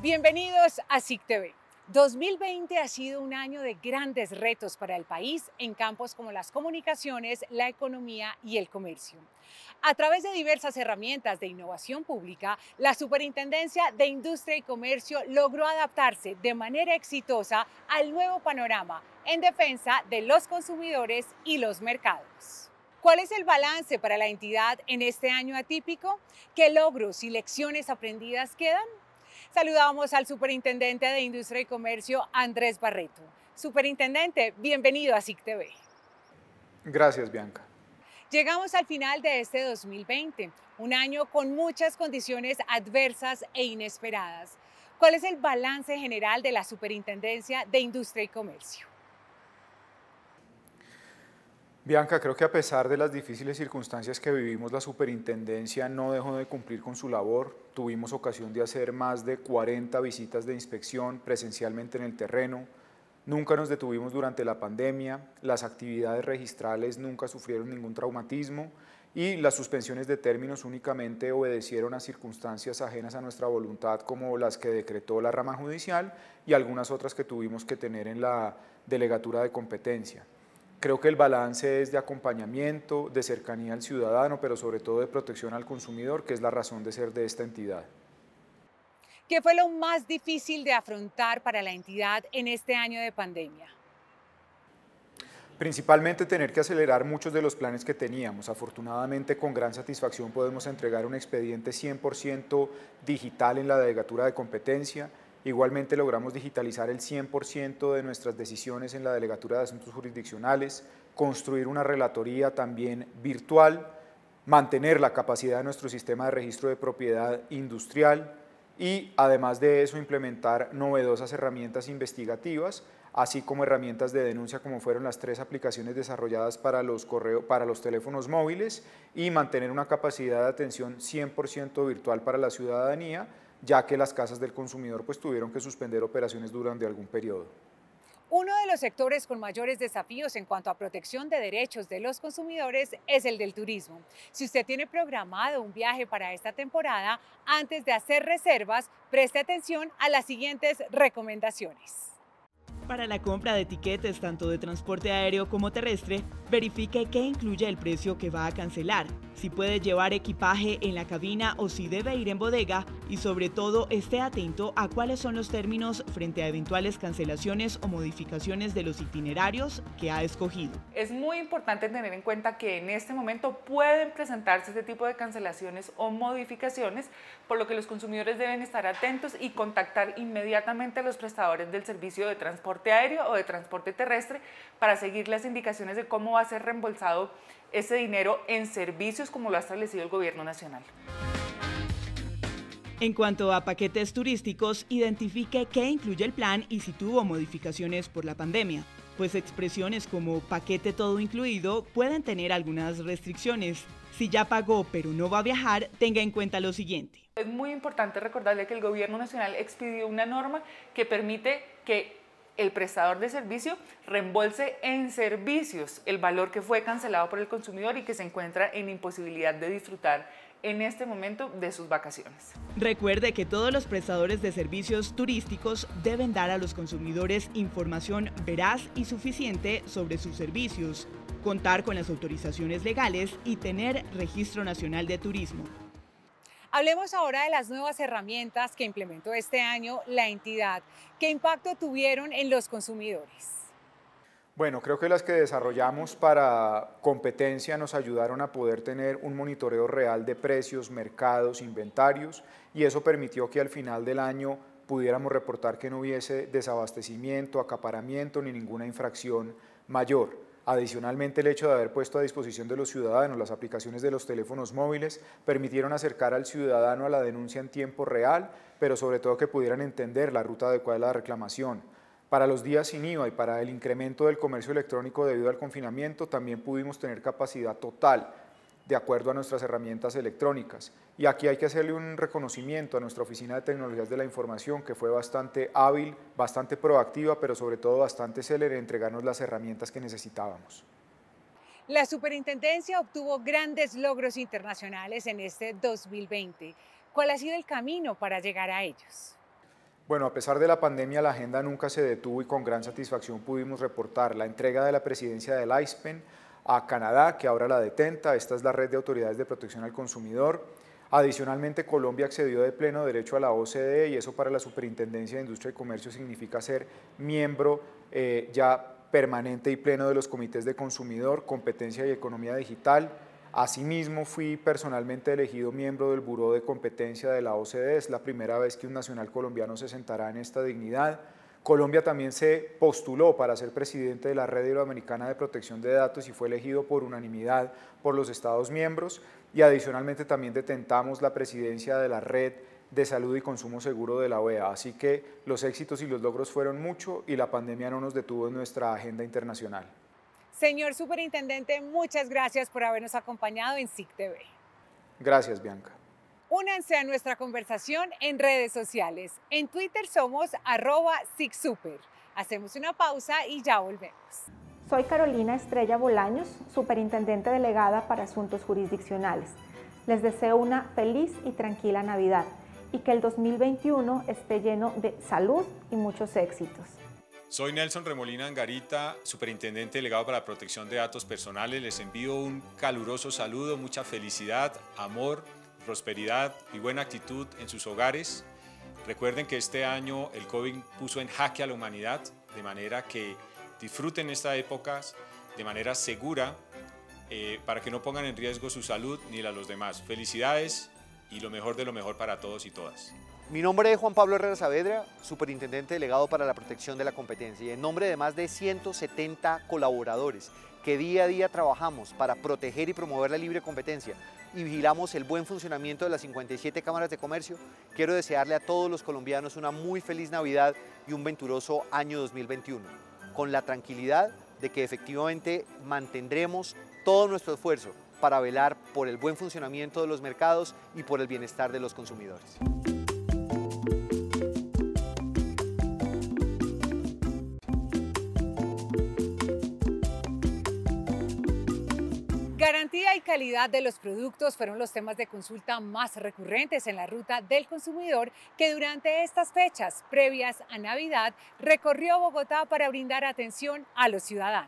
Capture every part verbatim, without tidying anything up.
Bienvenidos a S I C T V. dos mil veinte ha sido un año de grandes retos para el país en campos como las comunicaciones, la economía y el comercio. A través de diversas herramientas de innovación pública, la Superintendencia de Industria y Comercio logró adaptarse de manera exitosa al nuevo panorama en defensa de los consumidores y los mercados. ¿Cuál es el balance para la entidad en este año atípico? ¿Qué logros y lecciones aprendidas quedan? Saludamos al Superintendente de Industria y Comercio, Andrés Barreto. Superintendente, bienvenido a S I C T V. Gracias, Bianca. Llegamos al final de este dos mil veinte, un año con muchas condiciones adversas e inesperadas. ¿Cuál es el balance general de la Superintendencia de Industria y Comercio? Bianca, creo que a pesar de las difíciles circunstancias que vivimos, la superintendencia no dejó de cumplir con su labor. Tuvimos ocasión de hacer más de cuarenta visitas de inspección presencialmente en el terreno. Nunca nos detuvimos durante la pandemia, las actividades registrales nunca sufrieron ningún traumatismo y las suspensiones de términos únicamente obedecieron a circunstancias ajenas a nuestra voluntad, como las que decretó la rama judicial y algunas otras que tuvimos que tener en la delegatura de competencia. Creo que el balance es de acompañamiento, de cercanía al ciudadano, pero sobre todo de protección al consumidor, que es la razón de ser de esta entidad. ¿Qué fue lo más difícil de afrontar para la entidad en este año de pandemia? Principalmente tener que acelerar muchos de los planes que teníamos. Afortunadamente, con gran satisfacción podemos entregar un expediente cien por ciento digital en la delegatura de competencia. Igualmente logramos digitalizar el cien por ciento de nuestras decisiones en la Delegatura de Asuntos Jurisdiccionales, construir una relatoría también virtual, mantener la capacidad de nuestro sistema de registro de propiedad industrial y además de eso implementar novedosas herramientas investigativas, así como herramientas de denuncia como fueron las tres aplicaciones desarrolladas para los, correo, para los teléfonos móviles y mantener una capacidad de atención cien por ciento virtual para la ciudadanía, ya que las casas del consumidor pues, tuvieron que suspender operaciones durante algún periodo. Uno de los sectores con mayores desafíos en cuanto a protección de derechos de los consumidores es el del turismo. Si usted tiene programado un viaje para esta temporada, antes de hacer reservas, preste atención a las siguientes recomendaciones. Para la compra de tiquetes tanto de transporte aéreo como terrestre, verifique qué incluye el precio que va a cancelar, si puede llevar equipaje en la cabina o si debe ir en bodega y sobre todo esté atento a cuáles son los términos frente a eventuales cancelaciones o modificaciones de los itinerarios que ha escogido. Es muy importante tener en cuenta que en este momento pueden presentarse este tipo de cancelaciones o modificaciones, por lo que los consumidores deben estar atentos y contactar inmediatamente a los prestadores del servicio de transporte aéreo o de transporte terrestre para seguir las indicaciones de cómo va a ser reembolsado ese dinero en servicios como lo ha establecido el Gobierno Nacional. En cuanto a paquetes turísticos, identifique qué incluye el plan y si tuvo modificaciones por la pandemia, pues expresiones como paquete todo incluido pueden tener algunas restricciones. Si ya pagó pero no va a viajar, tenga en cuenta lo siguiente. Es muy importante recordarle que el Gobierno Nacional expidió una norma que permite que el prestador de servicio reembolse en servicios el valor que fue cancelado por el consumidor y que se encuentra en imposibilidad de disfrutar en este momento de sus vacaciones. Recuerde que todos los prestadores de servicios turísticos deben dar a los consumidores información veraz y suficiente sobre sus servicios, contar con las autorizaciones legales y tener Registro Nacional de Turismo. Hablemos ahora de las nuevas herramientas que implementó este año la entidad. ¿Qué impacto tuvieron en los consumidores? Bueno, creo que las que desarrollamos para competencia nos ayudaron a poder tener un monitoreo real de precios, mercados, inventarios y eso permitió que al final del año pudiéramos reportar que no hubiese desabastecimiento, acaparamiento ni ninguna infracción mayor. Adicionalmente, el hecho de haber puesto a disposición de los ciudadanos las aplicaciones de los teléfonos móviles permitieron acercar al ciudadano a la denuncia en tiempo real, pero sobre todo que pudieran entender la ruta adecuada de la reclamación. Para los días sin I V A y para el incremento del comercio electrónico debido al confinamiento, también pudimos tener capacidad total de acuerdo a nuestras herramientas electrónicas. Y aquí hay que hacerle un reconocimiento a nuestra Oficina de Tecnologías de la Información, que fue bastante hábil, bastante proactiva, pero sobre todo bastante célere en entregarnos las herramientas que necesitábamos. La Superintendencia obtuvo grandes logros internacionales en este dos mil veinte. ¿Cuál ha sido el camino para llegar a ellos? Bueno, a pesar de la pandemia, la agenda nunca se detuvo y con gran satisfacción pudimos reportar la entrega de la presidencia del I S P E N a Canadá, que ahora la detenta. Esta es la red de autoridades de protección al consumidor. Adicionalmente, Colombia accedió de pleno derecho a la O C D E y eso para la Superintendencia de Industria y Comercio significa ser miembro eh, ya permanente y pleno de los comités de consumidor, competencia y economía digital. Asimismo, fui personalmente elegido miembro del Buró de Competencia de la O C D E, es la primera vez que un nacional colombiano se sentará en esta dignidad. Colombia también se postuló para ser presidente de la Red Iberoamericana de Protección de Datos y fue elegido por unanimidad por los Estados miembros, y adicionalmente también detentamos la presidencia de la Red de Salud y Consumo Seguro de la O E A, así que los éxitos y los logros fueron mucho y la pandemia no nos detuvo en nuestra agenda internacional. Señor Superintendente, muchas gracias por habernos acompañado en S I C T V. Gracias, Bianca. Únanse a nuestra conversación en redes sociales. En Twitter somos arroba SICSuper. Hacemos una pausa y ya volvemos. Soy Carolina Estrella Bolaños, Superintendente Delegada para Asuntos Jurisdiccionales. Les deseo una feliz y tranquila Navidad y que el dos mil veintiuno esté lleno de salud y muchos éxitos. Soy Nelson Remolina Angarita, Superintendente Delegado para la Protección de Datos Personales. Les envío un caluroso saludo, mucha felicidad, amor, prosperidad y buena actitud en sus hogares. Recuerden que este año el COVID puso en jaque a la humanidad, de manera que disfruten estas épocas de manera segura eh, para que no pongan en riesgo su salud ni la de los demás. Felicidades y lo mejor de lo mejor para todos y todas. Mi nombre es Juan Pablo Herrera Saavedra, Superintendente Delegado para la Protección de la Competencia, y en nombre de más de ciento setenta colaboradores que día a día trabajamos para proteger y promover la libre competencia y vigilamos el buen funcionamiento de las cincuenta y siete cámaras de comercio, quiero desearle a todos los colombianos una muy feliz Navidad y un venturoso año dos mil veintiuno, con la tranquilidad de que efectivamente mantendremos todo nuestro esfuerzo para velar por el buen funcionamiento de los mercados y por el bienestar de los consumidores. Garantía y calidad de los productos fueron los temas de consulta más recurrentes en la ruta del consumidor que durante estas fechas previas a Navidad recorrió Bogotá para brindar atención a los ciudadanos.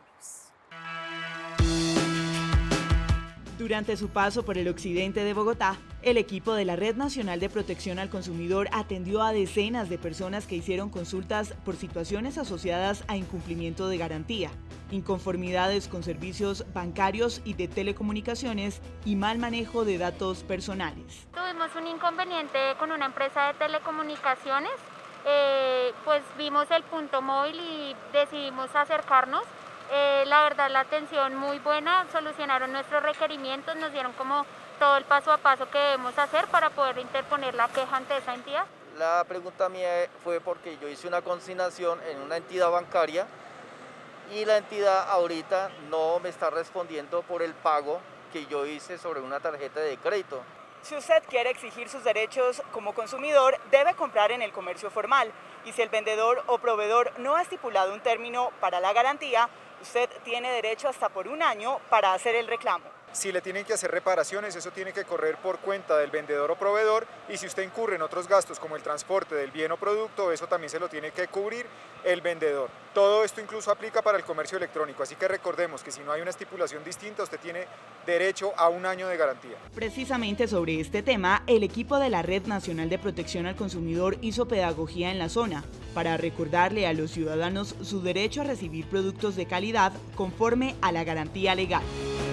Durante su paso por el occidente de Bogotá, el equipo de la Red Nacional de Protección al Consumidor atendió a decenas de personas que hicieron consultas por situaciones asociadas a incumplimiento de garantía, inconformidades con servicios bancarios y de telecomunicaciones y mal manejo de datos personales. Tuvimos un inconveniente con una empresa de telecomunicaciones, eh, pues vimos el punto móvil y decidimos acercarnos. Eh, la verdad, la atención muy buena, solucionaron nuestros requerimientos, nos dieron como todo el paso a paso que debemos hacer para poder interponer la queja ante esa entidad. La pregunta mía fue porque yo hice una consignación en una entidad bancaria y la entidad ahorita no me está respondiendo por el pago que yo hice sobre una tarjeta de crédito. Si usted quiere exigir sus derechos como consumidor, debe comprar en el comercio formal, y si el vendedor o proveedor no ha estipulado un término para la garantía, usted tiene derecho hasta por un año para hacer el reclamo. Si le tienen que hacer reparaciones, eso tiene que correr por cuenta del vendedor o proveedor, y si usted incurre en otros gastos como el transporte del bien o producto, eso también se lo tiene que cubrir el vendedor. Todo esto incluso aplica para el comercio electrónico, así que recordemos que si no hay una estipulación distinta, usted tiene derecho a un año de garantía. Precisamente sobre este tema, el equipo de la Red Nacional de Protección al Consumidor hizo pedagogía en la zona para recordarle a los ciudadanos su derecho a recibir productos de calidad conforme a la garantía legal.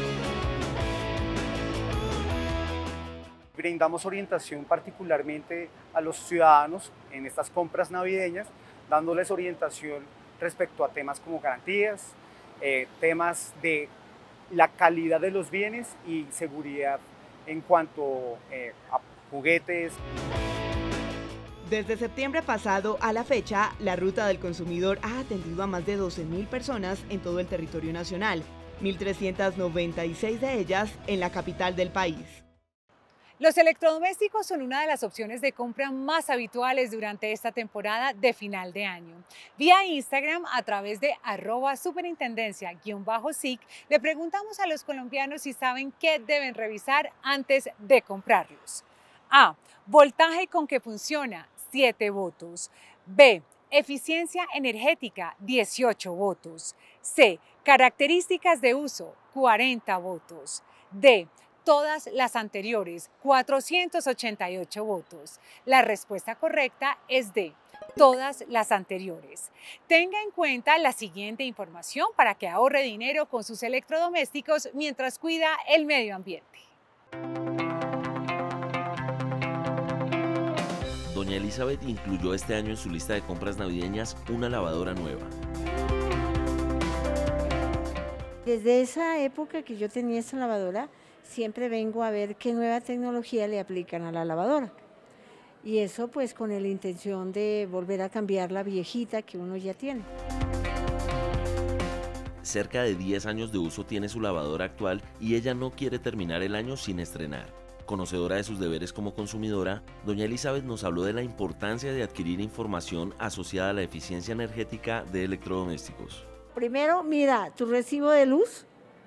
Brindamos orientación particularmente a los ciudadanos en estas compras navideñas, dándoles orientación respecto a temas como garantías, eh, temas de la calidad de los bienes y seguridad en cuanto eh, a juguetes. Desde septiembre pasado a la fecha, la Ruta del Consumidor ha atendido a más de doce mil personas en todo el territorio nacional, mil trescientas noventa y seis de ellas en la capital del país. Los electrodomésticos son una de las opciones de compra más habituales durante esta temporada de final de año. Vía Instagram, a través de arroba superintendencia-sic, le preguntamos a los colombianos si saben qué deben revisar antes de comprarlos. A. Voltaje con que funciona, siete votos. B. Eficiencia energética, dieciocho votos. C. Características de uso, cuarenta votos. D. Todas las anteriores, cuatrocientos ochenta y ocho votos. La respuesta correcta es D. Todas las anteriores. Tenga en cuenta la siguiente información para que ahorre dinero con sus electrodomésticos mientras cuida el medio ambiente. Doña Elizabeth incluyó este año en su lista de compras navideñas una lavadora nueva. Desde esa época que yo tenía esa lavadora, siempre vengo a ver qué nueva tecnología le aplican a la lavadora. Y eso pues con la intención de volver a cambiar la viejita que uno ya tiene. Cerca de diez años de uso tiene su lavadora actual y ella no quiere terminar el año sin estrenar. Conocedora de sus deberes como consumidora, doña Elizabeth nos habló de la importancia de adquirir información asociada a la eficiencia energética de electrodomésticos. Primero mira tu recibo de luz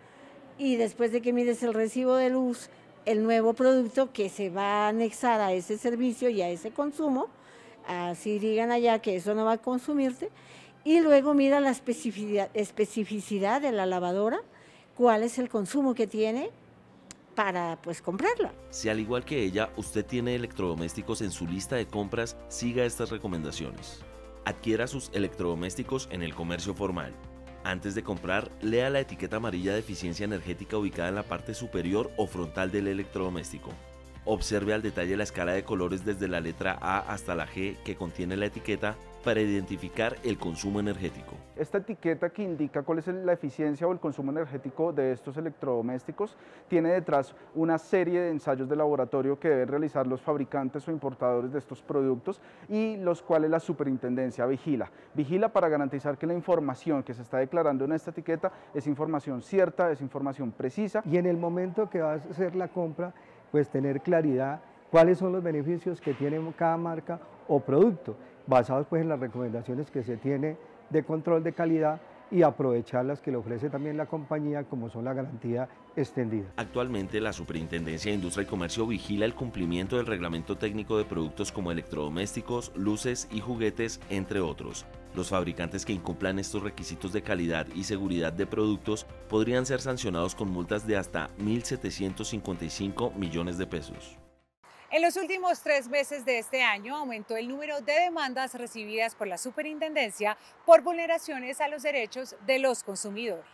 y después de que mires el recibo de luz, el nuevo producto que se va a anexar a ese servicio y a ese consumo, así digan allá que eso no va a consumirte, y luego mira la especificidad, especificidad de la lavadora, cuál es el consumo que tiene, para pues comprarla. Si al igual que ella, usted tiene electrodomésticos en su lista de compras, siga estas recomendaciones. Adquiera sus electrodomésticos en el comercio formal. Antes de comprar, lea la etiqueta amarilla de eficiencia energética ubicada en la parte superior o frontal del electrodoméstico. Observe al detalle la escala de colores desde la letra A hasta la G que contiene la etiqueta para identificar el consumo energético. Esta etiqueta que indica cuál es la eficiencia o el consumo energético de estos electrodomésticos tiene detrás una serie de ensayos de laboratorio que deben realizar los fabricantes o importadores de estos productos y los cuales la superintendencia vigila. Vigila para garantizar que la información que se está declarando en esta etiqueta es información cierta, es información precisa. Y en el momento que vas a hacer la compra, pues tener claridad cuáles son los beneficios que tiene cada marca o producto, basados pues en las recomendaciones que se tiene de control de calidad y aprovechar las que le ofrece también la compañía, como son la garantía extendida. Actualmente la Superintendencia de Industria y Comercio vigila el cumplimiento del reglamento técnico de productos como electrodomésticos, luces y juguetes, entre otros. Los fabricantes que incumplan estos requisitos de calidad y seguridad de productos podrían ser sancionados con multas de hasta mil setecientos cincuenta y cinco millones de pesos. En los últimos tres meses de este año aumentó el número de demandas recibidas por la Superintendencia por vulneraciones a los derechos de los consumidores.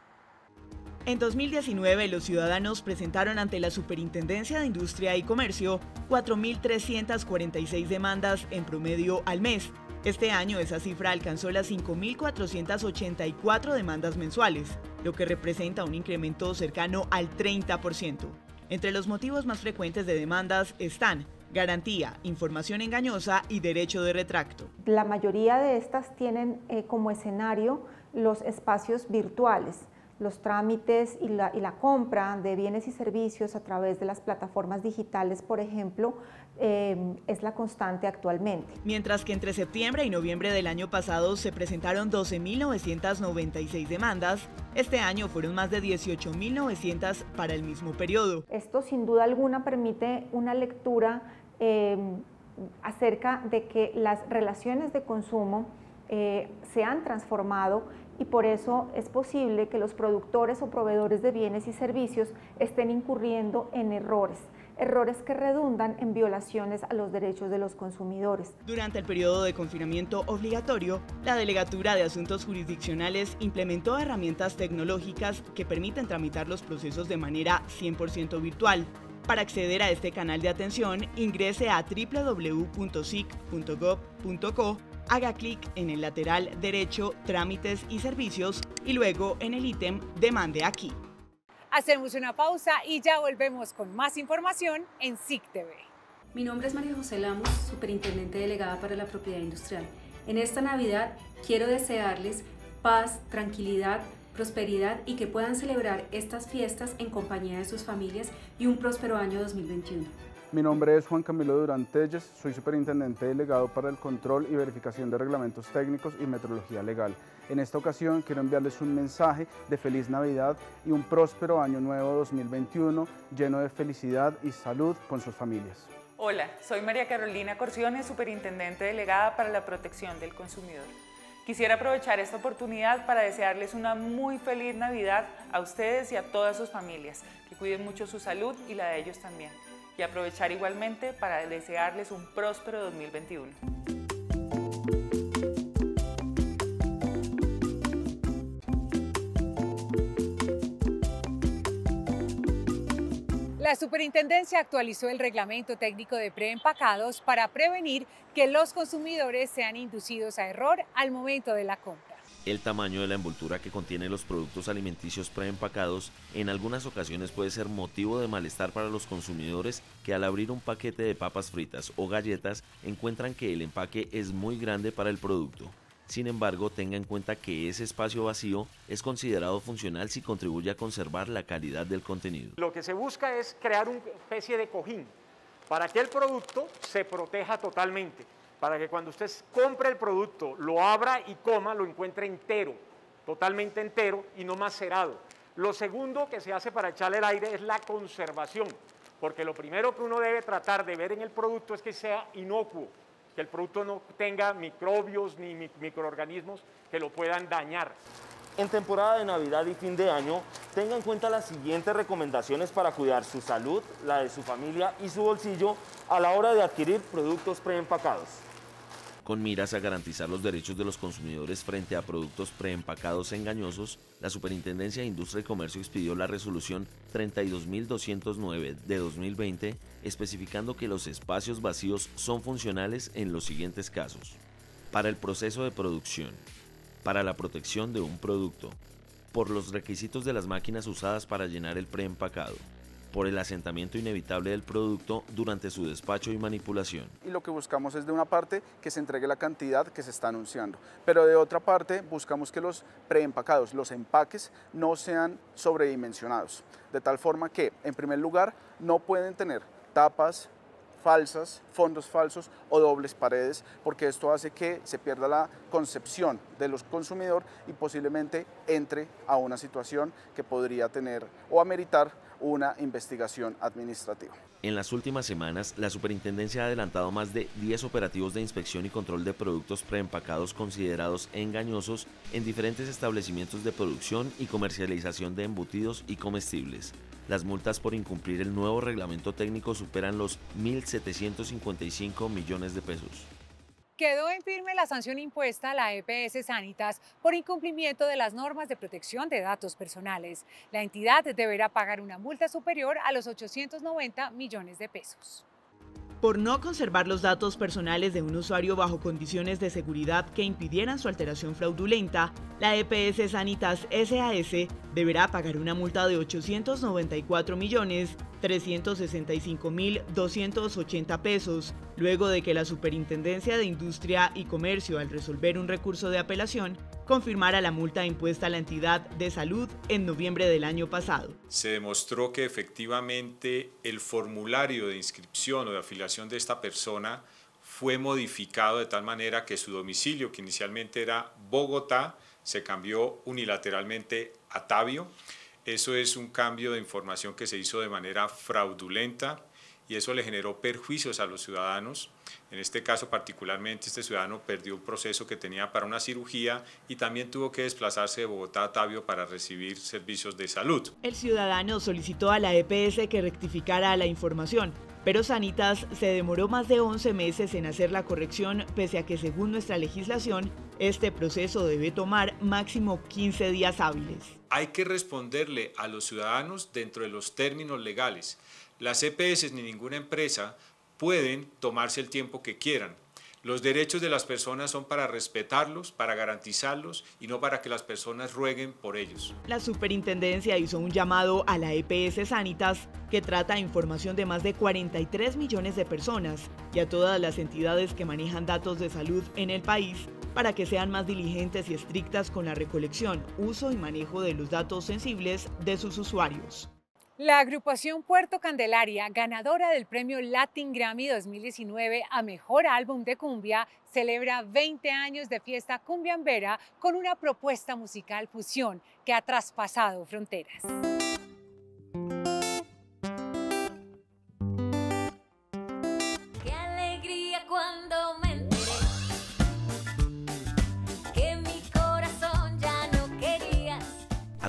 En dos mil diecinueve, los ciudadanos presentaron ante la Superintendencia de Industria y Comercio cuatro mil trescientas cuarenta y seis demandas en promedio al mes. Este año esa cifra alcanzó las cinco mil cuatrocientas ochenta y cuatro demandas mensuales, lo que representa un incremento cercano al treinta por ciento. Entre los motivos más frecuentes de demandas están garantía, información engañosa y derecho de retracto. La mayoría de estas tienen eh, como escenario los espacios virtuales, los trámites y la, y la compra de bienes y servicios a través de las plataformas digitales, por ejemplo, eh, es la constante actualmente. Mientras que entre septiembre y noviembre del año pasado se presentaron doce mil novecientas noventa y seis demandas, este año fueron más de dieciocho mil novecientas para el mismo periodo. Esto sin duda alguna permite una lectura eh, acerca de que las relaciones de consumo eh, se han transformado y por eso es posible que los productores o proveedores de bienes y servicios estén incurriendo en errores, errores que redundan en violaciones a los derechos de los consumidores. Durante el periodo de confinamiento obligatorio, la Delegatura de Asuntos Jurisdiccionales implementó herramientas tecnológicas que permiten tramitar los procesos de manera cien por ciento virtual. Para acceder a este canal de atención, ingrese a w w w punto s i c punto gov punto co, haga clic en el lateral derecho Trámites y Servicios y luego en el ítem Demande aquí. Hacemos una pausa y ya volvemos con más información en S I C T V. Mi nombre es María José Lamos, Superintendente Delegada para la Propiedad Industrial. En esta Navidad quiero desearles paz, tranquilidad, prosperidad y que puedan celebrar estas fiestas en compañía de sus familias y un próspero año dos mil veintiuno. Mi nombre es Juan Camilo Durán Telles, soy Superintendente Delegado para el Control y Verificación de Reglamentos Técnicos y Metrología Legal. En esta ocasión quiero enviarles un mensaje de Feliz Navidad y un próspero Año Nuevo dos mil veintiuno lleno de felicidad y salud con sus familias. Hola, soy María Carolina Corciones, Superintendente Delegada para la Protección del Consumidor. Quisiera aprovechar esta oportunidad para desearles una muy feliz Navidad a ustedes y a todas sus familias, que cuiden mucho su salud y la de ellos también. Y aprovechar igualmente para desearles un próspero dos mil veintiuno. La Superintendencia actualizó el reglamento técnico de preempacados para prevenir que los consumidores sean inducidos a error al momento de la compra. El tamaño de la envoltura que contiene los productos alimenticios preempacados en algunas ocasiones puede ser motivo de malestar para los consumidores que al abrir un paquete de papas fritas o galletas encuentran que el empaque es muy grande para el producto. Sin embargo, tenga en cuenta que ese espacio vacío es considerado funcional si contribuye a conservar la calidad del contenido. Lo que se busca es crear una especie de cojín para que el producto se proteja totalmente, para que cuando usted compre el producto, lo abra y coma, lo encuentre entero, totalmente entero y no macerado. Lo segundo que se hace para echarle el aire es la conservación, porque lo primero que uno debe tratar de ver en el producto es que sea inocuo, que el producto no tenga microbios ni microorganismos que lo puedan dañar. En temporada de Navidad y fin de año, tenga en cuenta las siguientes recomendaciones para cuidar su salud, la de su familia y su bolsillo a la hora de adquirir productos preempacados. Con miras a garantizar los derechos de los consumidores frente a productos preempacados engañosos, la Superintendencia de Industria y Comercio expidió la resolución treinta y dos mil doscientos nueve de dos mil veinte, especificando que los espacios vacíos son funcionales en los siguientes casos: para el proceso de producción, para la protección de un producto, por los requisitos de las máquinas usadas para llenar el preempacado, por el asentamiento inevitable del producto durante su despacho y manipulación. Y lo que buscamos es de una parte que se entregue la cantidad que se está anunciando, pero de otra parte buscamos que los preempacados, los empaques, no sean sobredimensionados, de tal forma que, en primer lugar, no pueden tener tapas falsas, fondos falsos o dobles paredes, porque esto hace que se pierda la concepción de los consumidores y posiblemente entre a una situación que podría tener o ameritar una investigación administrativa. En las últimas semanas, la Superintendencia ha adelantado más de diez operativos de inspección y control de productos preempacados considerados engañosos en diferentes establecimientos de producción y comercialización de embutidos y comestibles. Las multas por incumplir el nuevo reglamento técnico superan los mil setecientos cincuenta y cinco millones de pesos. Quedó en firme la sanción impuesta a la E P S Sanitas por incumplimiento de las normas de protección de datos personales. La entidad deberá pagar una multa superior a los ochocientos noventa millones de pesos. Por no conservar los datos personales de un usuario bajo condiciones de seguridad que impidieran su alteración fraudulenta, la E P S Sanitas S A S deberá pagar una multa de ochocientos noventa y cuatro millones trescientos sesenta y cinco mil doscientos ochenta pesos, luego de que la Superintendencia de Industria y Comercio, al resolver un recurso de apelación, confirmara la multa impuesta a la entidad de salud en noviembre del año pasado. Se demostró que efectivamente el formulario de inscripción o de afiliación de esta persona fue modificado de tal manera que su domicilio, que inicialmente era Bogotá, se cambió unilateralmente a Tabio. Eso es un cambio de información que se hizo de manera fraudulenta y eso le generó perjuicios a los ciudadanos. En este caso particularmente este ciudadano perdió un proceso que tenía para una cirugía y también tuvo que desplazarse de Bogotá a Tabio para recibir servicios de salud. El ciudadano solicitó a la E P S que rectificara la información, pero Sanitas se demoró más de once meses en hacer la corrección, pese a que según nuestra legislación, este proceso debe tomar máximo quince días hábiles. Hay que responderle a los ciudadanos dentro de los términos legales. Las E P S ni ninguna empresa pueden tomarse el tiempo que quieran. Los derechos de las personas son para respetarlos, para garantizarlos y no para que las personas rueguen por ellos. La Superintendencia hizo un llamado a la E P S Sanitas, que trata información de más de cuarenta y tres millones de personas, y a todas las entidades que manejan datos de salud en el país, para que sean más diligentes y estrictas con la recolección, uso y manejo de los datos sensibles de sus usuarios. La agrupación Puerto Candelaria, ganadora del premio Latin Grammy dos mil diecinueve a Mejor Álbum de Cumbia, celebra veinte años de fiesta cumbiambera con una propuesta musical fusión que ha traspasado fronteras.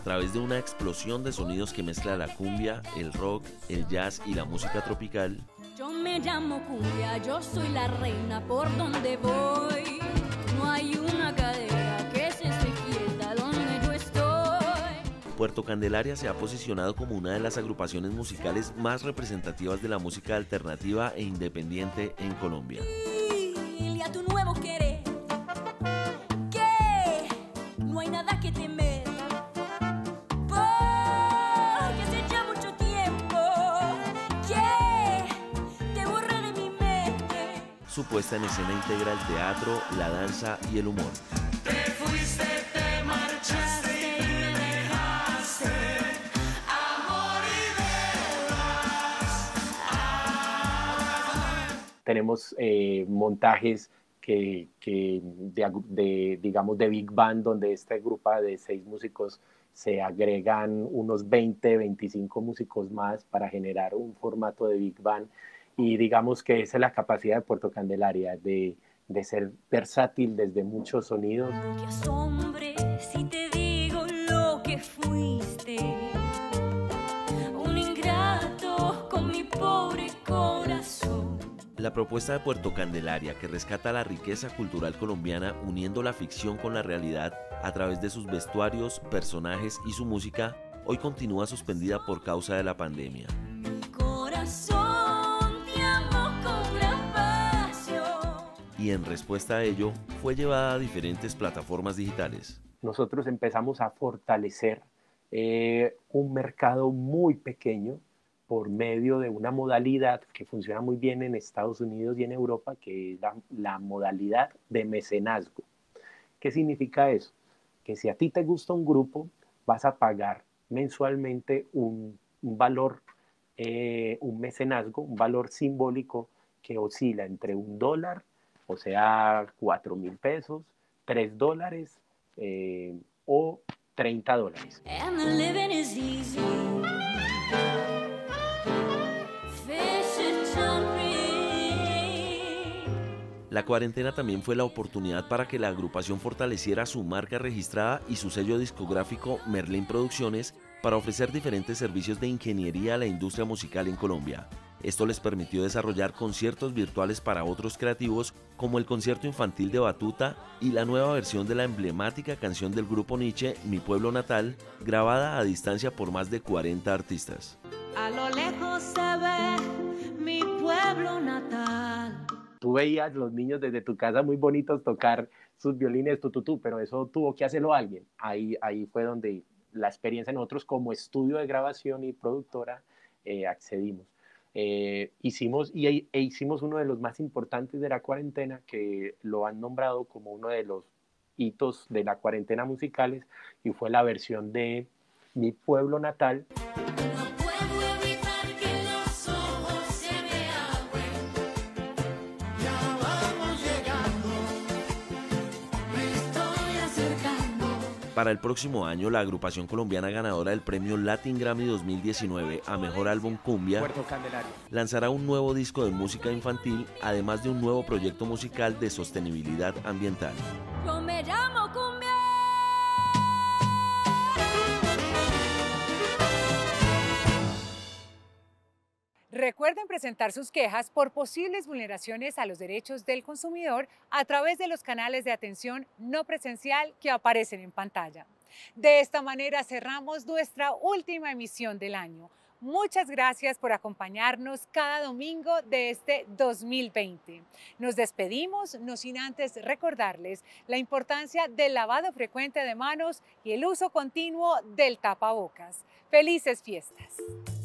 través de una explosión de sonidos que mezcla la cumbia, el rock, el jazz y la música tropical. Yo me llamo cumbia, yo soy la reina por donde voy. No hay una cadera que se esté quieta donde yo estoy. Puerto Candelaria se ha posicionado como una de las agrupaciones musicales más representativas de la música alternativa e independiente en Colombia. Y a tu nuevo querer, que no hay nada que temer, porque hace ya mucho tiempo que te borré de mi mente. Su puesta en escena integra el teatro, la danza y el humor. Te fuiste, te marchaste y me dejaste, amor y velas. Tenemos eh, montajes que, que de, de, digamos, de Big Band, donde este grupo de seis músicos se agregan unos veinte, veinticinco músicos más para generar un formato de Big Band. Y digamos que esa es la capacidad de Puerto Candelaria, de, de ser versátil desde muchos sonidos. Que asombre si te digo lo que fuiste, un ingrato con mi pobre corazón. La propuesta de Puerto Candelaria, que rescata la riqueza cultural colombiana uniendo la ficción con la realidad a través de sus vestuarios, personajes y su música, hoy continúa suspendida por causa de la pandemia. Corazón, te amo con gran pasión. Y en respuesta a ello, fue llevada a diferentes plataformas digitales. Nosotros empezamos a fortalecer eh, un mercado muy pequeño por medio de una modalidad que funciona muy bien en Estados Unidos y en Europa, que es la, la modalidad de mecenazgo. ¿Qué significa eso? Que si a ti te gusta un grupo, vas a pagar mensualmente un, un valor, eh, un mecenazgo, un valor simbólico que oscila entre un dólar, o sea, cuatro mil pesos, tres dólares eh, o treinta dólares. And the living is easy. La cuarentena también fue la oportunidad para que la agrupación fortaleciera su marca registrada y su sello discográfico Merlin Producciones para ofrecer diferentes servicios de ingeniería a la industria musical en Colombia. Esto les permitió desarrollar conciertos virtuales para otros creativos, como el concierto infantil de Batuta y la nueva versión de la emblemática canción del grupo Nietzsche, Mi Pueblo Natal, grabada a distancia por más de cuarenta artistas. A lo lejos se ve mi pueblo natal. Tú veías los niños desde tu casa muy bonitos tocar sus violines, tu, tu, tu, pero eso tuvo que hacerlo alguien. Ahí, ahí fue donde la experiencia nosotros como estudio de grabación y productora eh, accedimos. Eh, hicimos, y, e hicimos uno de los más importantes de la cuarentena, que lo han nombrado como uno de los hitos de la cuarentena musicales, y fue la versión de Mi Pueblo Natal. Para el próximo año, la agrupación colombiana ganadora del premio Latin Grammy dos mil diecinueve a Mejor Álbum Cumbia lanzará un nuevo disco de música infantil, además de un nuevo proyecto musical de sostenibilidad ambiental. Yo me llamo Cumbia. Recuerden presentar sus quejas por posibles vulneraciones a los derechos del consumidor a través de los canales de atención no presencial que aparecen en pantalla. De esta manera cerramos nuestra última emisión del año. Muchas gracias por acompañarnos cada domingo de este dos mil veinte. Nos despedimos, no sin antes recordarles la importancia del lavado frecuente de manos y el uso continuo del tapabocas. ¡Felices fiestas!